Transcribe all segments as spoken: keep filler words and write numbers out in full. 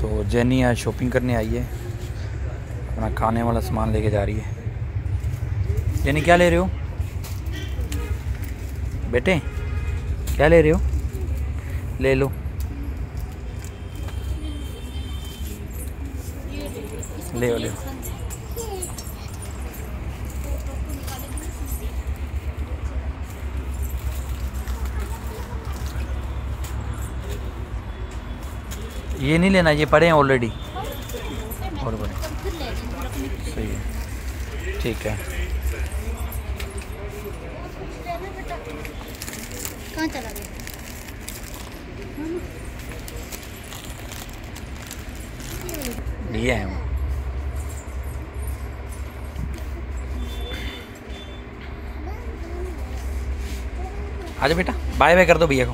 तो जेनी आज शॉपिंग करने आई है, अपना खाने वाला सामान लेके जा रही है। जेनी क्या ले रहे हो बेटे, क्या ले रहे हो? ले लो ले ले ये नहीं लेना, ये पड़े हैं ऑलरेडी और बड़े। सही है, ठीक है। कहाँ चला गया? लिए हैं आजा बेटा, बाय बाय कर दो भैया को।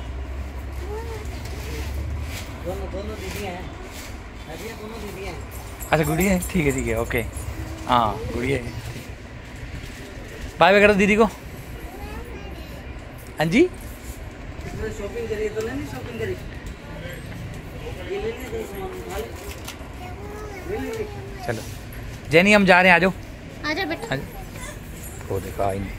दोनों दोनों दीदियाँ हैं, दोनों दीदियाँ हैं। अच्छा गुड़िया है, ठीक है ठीक है, ओके। हाँ गुड़िया है, बाय बाय कर दो दीदी को। हाँ जी शॉपिंग करिए तो नहीं शॉपिंग करी, ये ले ले ले। चलो जेनी हम जा रहे हैं, आ जाओ। आजा बेटा। वो देखा ही नहीं,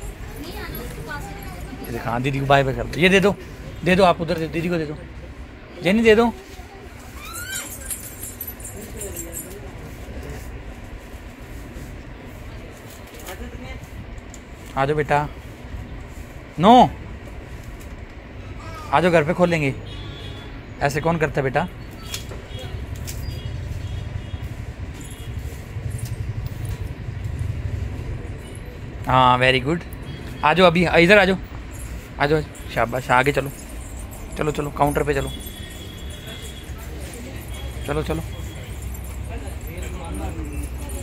ये देखा। हाँ दीदी को बाय बाय कर दो, ये दे दो दे दो, आप उधर दे, दीदी को दे दो, जेनी दे दो। आ जाओ बेटा, नो आ जाओ, घर पे खोलेंगे। ऐसे कौन करता है बेटा? हाँ वेरी गुड, आ जाओ अभी, इधर आ जाओ आ जाओ, शाबाश। आगे चलो चलो चलो, काउंटर पे चलो चलो चलो।